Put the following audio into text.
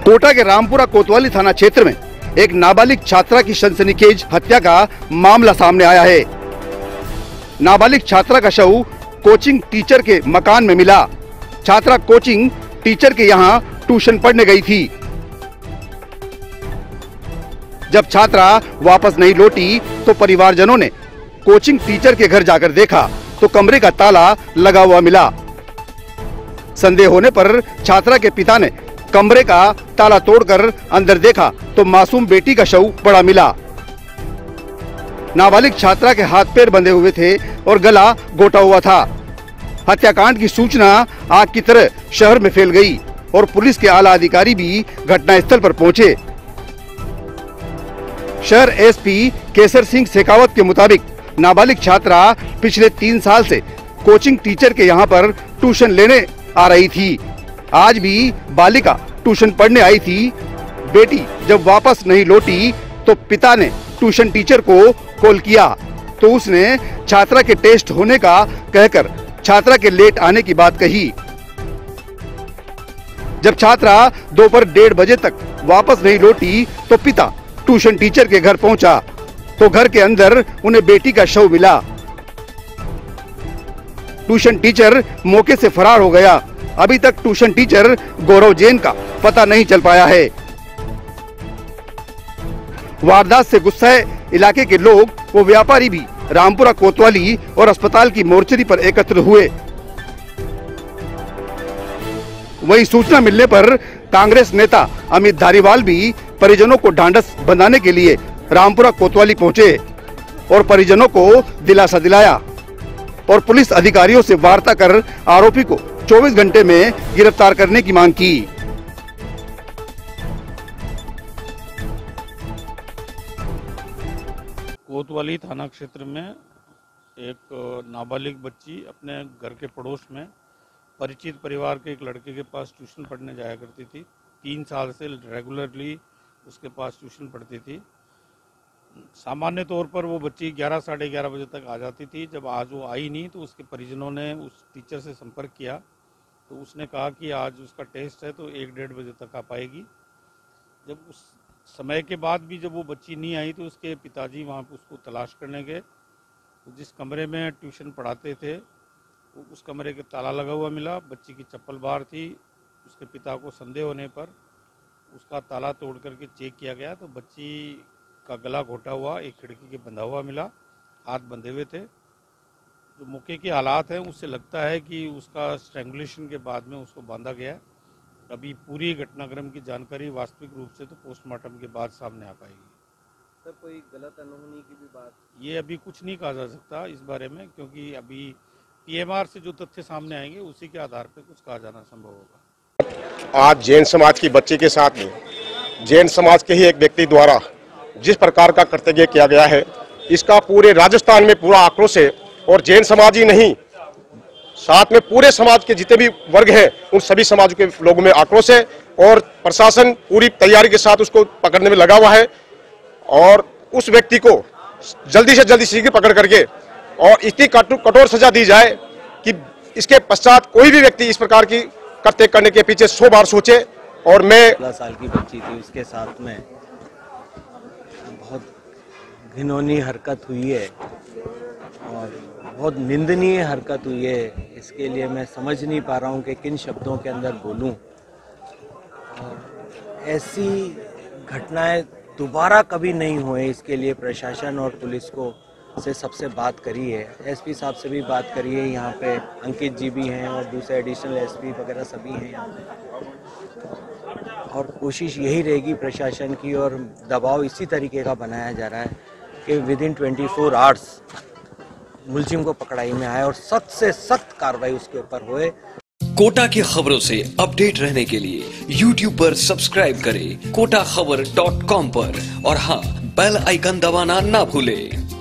कोटा के रामपुरा कोतवाली थाना क्षेत्र में एक नाबालिग छात्रा की सनसनीखेज हत्या का मामला सामने आया है। नाबालिग छात्रा का शव कोचिंग टीचर के मकान में मिला। छात्रा कोचिंग टीचर के यहां ट्यूशन पढ़ने गई थी। जब छात्रा वापस नहीं लौटी तो परिवारजनों ने कोचिंग टीचर के घर जाकर देखा तो कमरे का ताला लगा हुआ मिला। संदेह होने पर छात्रा के पिता ने कमरे का ताला तोड़कर अंदर देखा तो मासूम बेटी का शव पड़ा मिला। नाबालिग छात्रा के हाथ पैर बंधे हुए थे और गला घोटा हुआ था। हत्याकांड की सूचना आग की तरह शहर में फैल गई और पुलिस के आला अधिकारी भी घटनास्थल पर पहुंचे। शहर एसपी केसर सिंह शेखावत के मुताबिक नाबालिग छात्रा पिछले 3 साल से कोचिंग टीचर के यहां पर ट्यूशन लेने आ रही थी। आज भी बालिका ट्यूशन पढ़ने आई थी। बेटी जब वापस नहीं लौटी तो पिता ने ट्यूशन टीचर को कॉल किया तो उसने छात्रा के टेस्ट होने का कहकर छात्रा के लेट आने की बात कही। जब छात्रा दोपहर 1:30 बजे तक वापस नहीं लौटी तो पिता ट्यूशन टीचर के घर पहुंचा तो घर के अंदर उन्हें बेटी का शव मिला। ट्यूशन टीचर मौके से फरार हो गया। अभी तक ट्यूशन टीचर गौरव जैन का पता नहीं चल पाया है। वारदात से गुस्साए इलाके के लोग व व्यापारी भी रामपुरा कोतवाली और अस्पताल की मोर्चरी पर एकत्र हुए। वहीं सूचना मिलने पर कांग्रेस नेता अमित धारीवाल भी परिजनों को ढांढस बंधाने के लिए रामपुरा कोतवाली पहुंचे और परिजनों को दिलासा दिलाया और पुलिस अधिकारियों से वार्ता कर आरोपी को 24 घंटे में गिरफ्तार करने की मांग की। कोतवाली थाना क्षेत्र में एक नाबालिग बच्ची अपने घर के पड़ोस में परिचित परिवार के एक लड़के के पास ट्यूशन पढ़ने जाया करती थी। 3 साल से रेगुलरली उसके पास ट्यूशन पढ़ती थी। सामान्य तौर पर वो बच्ची 11 साढ़े 11 बजे तक आ जाती थी। जब आज वो आई नहीं तो उसके परिजनों ने उस टीचर से संपर्क किया तो उसने कहा कि आज उसका टेस्ट है तो 1-1:30 बजे तक आ पाएगी। जब उस समय के बाद भी जब वो बच्ची नहीं आई तो उसके पिताजी वहाँ पर उसको तलाश करने गए तो जिस कमरे में ट्यूशन पढ़ाते थे उस कमरे के ताला लगा हुआ मिला। बच्ची की चप्पल बाहर थी। उसके पिता को संदेह होने पर उसका ताला तोड़ करके चेक किया गया तो बच्ची का गला घोटा हुआ एक खिड़की के बंधा हुआ मिला। हाथ बंधे हुए थे। जो मौके के हालात हैं उससे लगता है कि उसका स्ट्रैंगुलेशन के बाद में उसको बांधा गया। अभी पूरी घटनाक्रम की जानकारी वास्तविक रूप से तो पोस्टमार्टम के बाद सामने आ पाएगी। सर कोई गलत अनहोनी की भी बात? ये अभी कुछ नहीं कहा जा सकता इस बारे में क्योंकि अभी पीएमआर से जो तथ्य सामने आएंगे उसी के आधार पर कुछ कहा जाना संभव होगा। आज जैन समाज की बच्ची के साथ में जैन समाज के ही एक व्यक्ति द्वारा जिस प्रकार का कर्तव्य किया गया है इसका पूरे राजस्थान में पूरा आक्रोश है और जैन समाज ही नहीं साथ में पूरे समाज के जितने भी वर्ग हैं उन सभी समाज के लोगों में आक्रोश है और प्रशासन पूरी तैयारी के साथ उसको पकड़ने में लगा हुआ है और उस व्यक्ति को जल्दी से जल्दी शीघ्र पकड़ करके और इतनी कठोर सजा दी जाए कि इसके पश्चात कोई भी व्यक्ति इस प्रकार की कर्तव्य करने के पीछे 100 बार सोचे। और मैं 16 साल की बच्ची थी उसके साथ में बहुत घिनौनी हरकत हुई है और बहुत निंदनीय हरकत हुई है। इसके लिए मैं समझ नहीं पा रहा हूँ कि किन शब्दों के अंदर बोलूँ। और ऐसी घटनाएं दोबारा कभी नहीं हुए इसके लिए प्रशासन और पुलिस को से सबसे बात करी है। एसपी साहब से भी बात करी है। यहाँ पे अंकित जी भी हैं और दूसरे एडिशनल एसपी वगैरह सभी हैं यहाँ पे। और कोशिश यही रहेगी प्रशासन की और दबाव इसी तरीके का बनाया जा रहा है कि विदिन 24 आवर्स मुलजिम को पकड़ाई में आए और सख्त से सख्त कार्रवाई उसके ऊपर होए। कोटा की खबरों से अपडेट रहने के लिए YouTube पर सब्सक्राइब करें kotaKhabar.com पर और हाँ बेल आइकन दबाना ना भूलें।